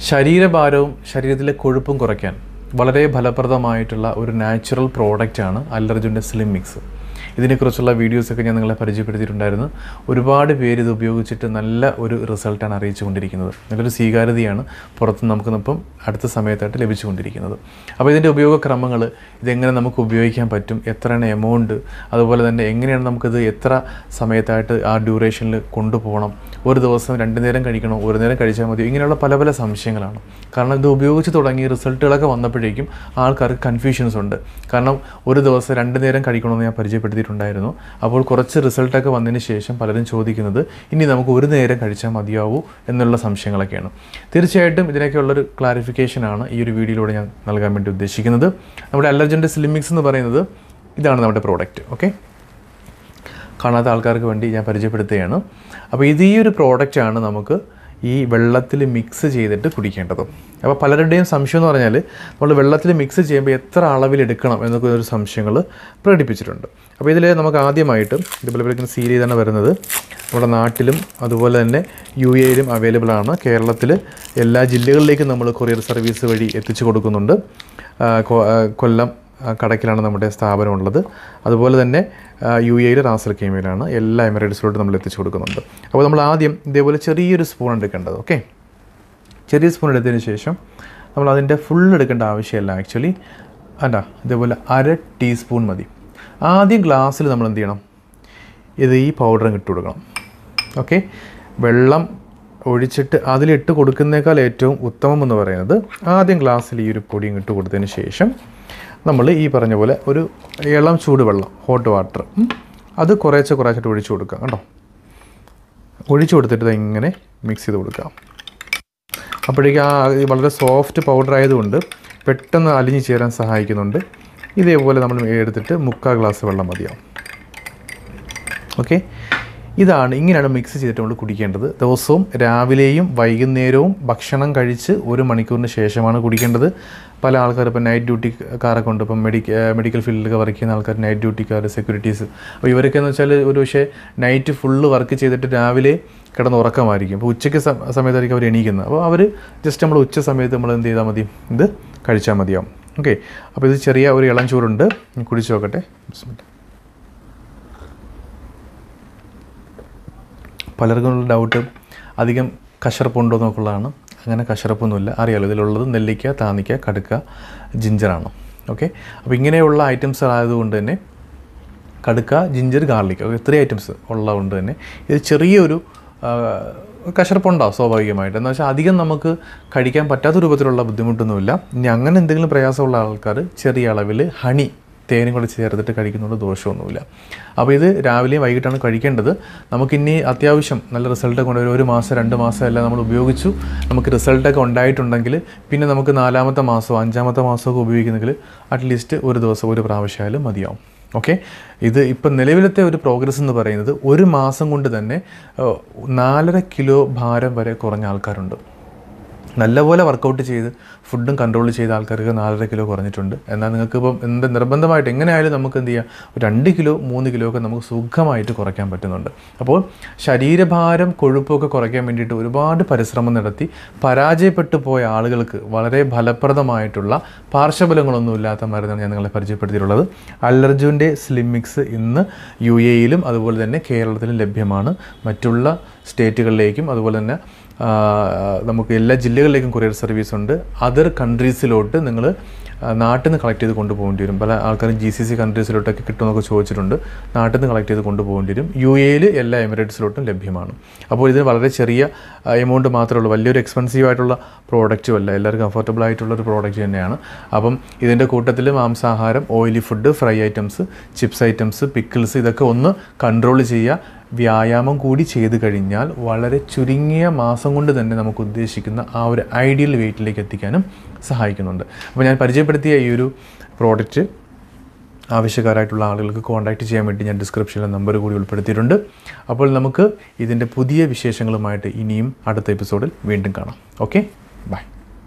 ശരീരഭാരവും ശരീരത്തിലെ കൊഴുപ്പും കുറയ്ക്കാൻ വളരെ ഫലപ്രദമായിട്ടുള്ള ഒരു നാച്ചുറൽ പ്രോഡക്റ്റാണ് അല്ലർജുൻ്റെ സ്ലിം മിക്സ്. ഇതിനെക്കുറിച്ചുള്ള വീഡിയോസൊക്കെ ഞാൻ നിങ്ങളെ പരിചയപ്പെടുത്തിയിട്ടുണ്ടായിരുന്നു. ഒരുപാട് പേര് ഇത് ഉപയോഗിച്ചിട്ട് നല്ല ഒരു റിസൾട്ടാണ് അറിയിച്ചുകൊണ്ടിരിക്കുന്നത്. നല്ലൊരു സ്വീകാര്യതയാണ് പുറത്ത് നമുക്കിപ്പം അടുത്ത സമയത്തായിട്ട് ലഭിച്ചുകൊണ്ടിരിക്കുന്നത്. അപ്പോൾ ഇതിൻ്റെ ഉപയോഗക്രമങ്ങൾ, ഇതെങ്ങനെ നമുക്ക് ഉപയോഗിക്കാൻ പറ്റും, എത്രയാണ് എമൗണ്ട്, അതുപോലെ തന്നെ എങ്ങനെയാണ് നമുക്കിത് എത്ര സമയത്തായിട്ട് ആ ഡ്യൂറേഷനിൽ കൊണ്ടുപോകണം, ഒരു ദിവസം 2 നേരം കഴിക്കണോ, ഒരു നേരം കഴിച്ചാൽ മതി, ഇങ്ങനെയുള്ള പല പല സംശയങ്ങളാണ്. കാരണം ഇത് ഉപയോഗിച്ച് തുടങ്ങി റിസൾട്ടുകളൊക്കെ വന്നപ്പോഴേക്കും ആൾക്കാർക്ക് കൺഫ്യൂഷൻസ് ഉണ്ട്. കാരണം ഒരു ദിവസം 2 നേരം കഴിക്കണമെന്ന് ഞാൻ പരിചയപ്പെടുത്തിയിട്ടുണ്ടായിരുന്നു. അപ്പോൾ കുറച്ച് റിസൾട്ടൊക്കെ വന്നതിന് ശേഷം പലരും ചോദിക്കുന്നത് ഇനി നമുക്ക് ഒരു നേരം കഴിച്ചാൽ മതിയാവൂ എന്നുള്ള സംശയങ്ങളൊക്കെയാണ്. തീർച്ചയായിട്ടും ഇതിനൊക്കെയുള്ളൊരു ക്ലാരിഫിക്കേഷനാണ് ഈ ഒരു വീഡിയോയിലൂടെ ഞാൻ നൽകാൻ വേണ്ടി ഉദ്ദേശിക്കുന്നത്. നമ്മുടെ അല്ലർജൻ്റെ സ്ലിം മിക്സ് എന്ന് പറയുന്നത് ഇതാണ് നമ്മുടെ പ്രോഡക്റ്റ്. ഓക്കെ, കാണാത്ത ആൾക്കാർക്ക് വേണ്ടി ഞാൻ പരിചയപ്പെടുത്തുകയാണ്. അപ്പോൾ ഈ ഒരു പ്രോഡക്റ്റാണ് നമുക്ക് ഈ വെള്ളത്തിൽ മിക്സ് ചെയ്തിട്ട് കുടിക്കേണ്ടത്. അപ്പോൾ പലരുടെയും സംശയം എന്ന് പറഞ്ഞാൽ നമ്മൾ വെള്ളത്തിൽ മിക്സ് ചെയ്യുമ്പോൾ എത്ര അളവിലെടുക്കണം എന്നൊക്കെ ഒരു സംശയങ്ങൾ പ്രകടിപ്പിച്ചിട്ടുണ്ട്. അപ്പോൾ ഇതിൽ നമുക്ക് ആദ്യമായിട്ട് ഇതുപോലെ സീൽ ചെയ്താണ് വരുന്നത്. നമ്മുടെ നാട്ടിലും അതുപോലെ തന്നെ UAEയിലും അവൈലബിൾ ആണ്. കേരളത്തിൽ എല്ലാ ജില്ലകളിലേക്കും നമ്മൾ കൊറിയർ സർവീസ് വഴി എത്തിച്ചു കൊടുക്കുന്നുണ്ട്. കൊല്ലം കടക്കിലാണ് നമ്മുടെ സ്ഥാപനം ഉള്ളത്. അതുപോലെ തന്നെ UAEയിൽ റാസൽ കെയ്മയിലാണ്. എല്ലാ എമിറേറ്റ്സിലോട്ട് നമ്മൾ എത്തിച്ചു കൊടുക്കുന്നുണ്ട്. അപ്പോൾ നമ്മൾ ആദ്യം ഇതേപോലെ ചെറിയൊരു സ്പൂൺ എടുക്കേണ്ടത്. ഓക്കെ, ചെറിയ സ്പൂൺ എടുത്തതിന് ശേഷം നമ്മൾ അതിൻ്റെ ഫുൾ എടുക്കേണ്ട ആവശ്യമില്ല. ആക്ച്വലി ഇതേപോലെ 1/2 ടീസ്പൂൺ മതി. ആദ്യം ഗ്ലാസ്സിൽ നമ്മൾ എന്ത് ചെയ്യണം, ഈ പൗഡറും ഇട്ട് കൊടുക്കണം. ഓക്കെ, വെള്ളം ഒഴിച്ചിട്ട് അതിലിട്ട് കൊടുക്കുന്നേക്കാൾ ഏറ്റവും ഉത്തമം എന്ന് പറയുന്നത് ആദ്യം ഗ്ലാസ്സിൽ ഈ ഒരു പൊടിയും ഇട്ട് കൊടുത്തതിന് ശേഷം നമ്മൾ ഈ പറഞ്ഞ പോലെ ഒരു ഇളം ചൂടുവെള്ളം, ഹോട്ട് വാട്ടർ, അത് കുറേശ്ശായിട്ട് ഒഴിച്ചു കൊടുക്കുക. കേട്ടോ, ഒഴിച്ചു കൊടുത്തിട്ട് ഇങ്ങനെ മിക്സ് ചെയ്ത് കൊടുക്കുക. അപ്പോഴേക്കും വളരെ സോഫ്റ്റ് പൗഡർ ആയതുകൊണ്ട് പെട്ടെന്ന് അലിഞ്ഞു ചേരാൻ സഹായിക്കുന്നുണ്ട്. ഇതേപോലെ നമ്മൾ എടുത്തിട്ട് 3/4 ഗ്ലാസ് വെള്ളം മതിയാവും. ഓക്കെ, ഇങ്ങനെയാണ് മിക്സ് ചെയ്തിട്ട് നമ്മൾ കുടിക്കേണ്ടത്. ദിവസവും രാവിലെയും വൈകുന്നേരവും ഭക്ഷണം കഴിച്ച് 1 മണിക്കൂറിന് ശേഷമാണ് കുടിക്കേണ്ടത്. പല ആൾക്കാർ ഇപ്പോൾ നൈറ്റ് ഡ്യൂട്ടിക്കാരൊക്കെ ഉണ്ട്. ഇപ്പം മെഡിക്കൽ ഫീൽഡിലൊക്കെ വർക്ക് ചെയ്യുന്ന ആൾക്കാർ, നൈറ്റ് ഡ്യൂട്ടിക്കാർ, സെക്യൂരിറ്റീസ്. അപ്പോൾ ഇവരൊക്കെ എന്ന് വെച്ചാൽ ഒരു പക്ഷേ നൈറ്റ് ഫുള്ള് വർക്ക് ചെയ്തിട്ട് രാവിലെ കിടന്ന് ഉറക്കമായിരിക്കും. അപ്പോൾ ഉച്ചയ്ക്ക് സമയത്തായിരിക്കും അവർ എണീക്കുന്നത്. അപ്പോൾ അവർ ജസ്റ്റ് നമ്മൾ ഉച്ച സമയത്ത് നമ്മൾ എന്ത് ചെയ്താൽ മതി, ഇത് കഴിച്ചാൽ മതിയാവും. ഓക്കെ, അപ്പോൾ ഇത് ചെറിയ ഒരു ഇളം ചൂടുണ്ട്, കുടിച്ച് നോക്കട്ടെ. പലർക്കുമുള്ള ഡൗട്ട് അധികം കശർപ്പുണ്ടോ എന്നൊക്കെയുള്ളതാണ്. അങ്ങനെ കശർപ്പൊന്നുമില്ല. അറിയാലോ, ഇതിലുള്ളത് നെല്ലിക്ക, താന്നിക്ക, കടുക്ക, ജിഞ്ചറാണ്. ഓക്കെ, അപ്പോൾ ഇങ്ങനെയുള്ള ഐറ്റംസ് ആയതുകൊണ്ട് തന്നെ കടുക്ക, ജിഞ്ചർ, ഗാർലിക്, 3 ഐറ്റംസ് ഉള്ളതുകൊണ്ട് തന്നെ ഇത് ചെറിയൊരു കശർപ്പുണ്ടാവും സ്വാഭാവികമായിട്ട്. എന്ന് വെച്ചാൽ അധികം നമുക്ക് കഴിക്കാൻ പറ്റാത്ത രൂപത്തിലുള്ള ബുദ്ധിമുട്ടൊന്നുമില്ല. ഇനി അങ്ങനെ എന്തെങ്കിലും പ്രയാസമുള്ള ആൾക്കാർ ചെറിയ അളവിൽ ഹണി, തേനും കൂടെ ചേർത്തിട്ട് കഴിക്കുന്നതുകൊണ്ട് ദോഷമൊന്നുമില്ല. അപ്പോൾ ഇത് രാവിലെയും വൈകിട്ടാണ് കഴിക്കേണ്ടത്. നമുക്കിനി അത്യാവശ്യം നല്ല റിസൾട്ടൊക്കെ കൊണ്ട് 1 മാസം 2 മാസം എല്ലാം നമ്മൾ ഉപയോഗിച്ചു, നമുക്ക് റിസൾട്ടൊക്കെ ഉണ്ടായിട്ടുണ്ടെങ്കിൽ പിന്നെ നമുക്ക് 4-ാമത്തെ മാസമോ 5-ാമത്തെ മാസമൊക്കെ ഉപയോഗിക്കുന്നെങ്കിൽ അറ്റ്ലീസ്റ്റ് ഒരു ദിവസം 1 പ്രാവശ്യമായാലും മതിയാവും. ഓക്കെ, ഇത് ഇപ്പം നിലവിലത്തെ ഒരു പ്രോഗ്രസ് എന്ന് പറയുന്നത് 1 മാസം കൊണ്ട് തന്നെ 4.5 കിലോ ഭാരം വരെ കുറഞ്ഞ ആൾക്കാരുണ്ട്. നല്ലപോലെ വർക്കൗട്ട് ചെയ്ത് ഫുഡും കൺട്രോൾ ചെയ്ത ആൾക്കാർക്ക് 4.5 കിലോ കുറഞ്ഞിട്ടുണ്ട്. എന്നാൽ നിങ്ങൾക്കിപ്പം നിർബന്ധമായിട്ട് എങ്ങനെയായാലും നമുക്ക് എന്ത് ചെയ്യാം, 2 കിലോ 3 കിലോ ഒക്കെ നമുക്ക് സുഖമായിട്ട് കുറയ്ക്കാൻ പറ്റുന്നുണ്ട്. അപ്പോൾ ശരീരഭാരം, കൊഴുപ്പൊക്കെ കുറയ്ക്കാൻ വേണ്ടിയിട്ട് ഒരുപാട് പരിശ്രമം നടത്തി പരാജയപ്പെട്ടു പോയ ആളുകൾക്ക് വളരെ ഫലപ്രദമായിട്ടുള്ള പാർശ്വഫലങ്ങളൊന്നുമില്ലാത്ത മരുന്നാണ് ഞാൻ നിങ്ങളെ പരിചയപ്പെടുത്തിയിട്ടുള്ളത്. അല്ലർജുൻ്റെ സ്ലിം മിക്സ് ഇന്ന് UAEയിലും അതുപോലെ തന്നെ കേരളത്തിലും ലഭ്യമാണ്. മറ്റുള്ള സ്റ്റേറ്റുകളിലേക്കും അതുപോലെ തന്നെ നമുക്ക് എല്ലാ ജില്ലകളിലേക്കും കൊറിയർ സർവീസ് ഉണ്ട്. അതർ കൺട്രീസിലോട്ട് നിങ്ങൾ നാട്ടിൽ നിന്ന് കളക്ട് ചെയ്ത് കൊണ്ടുപോകേണ്ടി വരും. പല ആൾക്കാരും GCC കൺട്രീസിലോട്ടൊക്കെ കിട്ടുമെന്നൊക്കെ ചോദിച്ചിട്ടുണ്ട്. നാട്ടിൽ നിന്ന് കളക്ട് ചെയ്ത് കൊണ്ടുപോകേണ്ടി വരും. UAEയിൽ എല്ലാ എമിറേറ്റ്സിലോട്ടും ലഭ്യമാണ്. അപ്പോൾ ഇതിന് വളരെ ചെറിയ എമൗണ്ട് മാത്രമേ ഉള്ളൂ. വലിയൊരു എക്സ്പെൻസീവ് ആയിട്ടുള്ള പ്രോഡക്റ്റും അല്ല, എല്ലാവർക്കും കംഫർട്ടബിൾ ആയിട്ടുള്ളൊരു പ്രോഡക്റ്റ് തന്നെയാണ്. അപ്പം ഇതിൻ്റെ കൂട്ടത്തിൽ മാംസാഹാരം, oily food, fry items, chips items, pickles, ഇതൊക്കെ ഒന്ന് കൺട്രോൾ ചെയ്യുക. വ്യായാമം കൂടി ചെയ്ത് കഴിഞ്ഞാൽ വളരെ ചുരുങ്ങിയ മാസം കൊണ്ട് തന്നെ നമുക്ക് ഉദ്ദേശിക്കുന്ന ആ ഒരു ഐഡിയൽ വെയ്റ്റിലേക്ക് എത്തിക്കാനും സഹായിക്കുന്നുണ്ട്. അപ്പോൾ ഞാൻ പരിചയപ്പെടുത്തിയ ഈ ഒരു പ്രോഡക്റ്റ് ആവശ്യക്കാരായിട്ടുള്ള ആളുകൾക്ക് കോൺടാക്റ്റ് ചെയ്യാൻ വേണ്ടി ഞാൻ ഡിസ്ക്രിപ്ഷനിൽ നമ്പർ കൂടി ഉൾപ്പെടുത്തിയിട്ടുണ്ട്. അപ്പോൾ നമുക്ക് ഇതിൻ്റെ പുതിയ വിശേഷങ്ങളുമായിട്ട് ഇനിയും അടുത്ത എപ്പിസോഡിൽ വീണ്ടും കാണാം. Okay, by.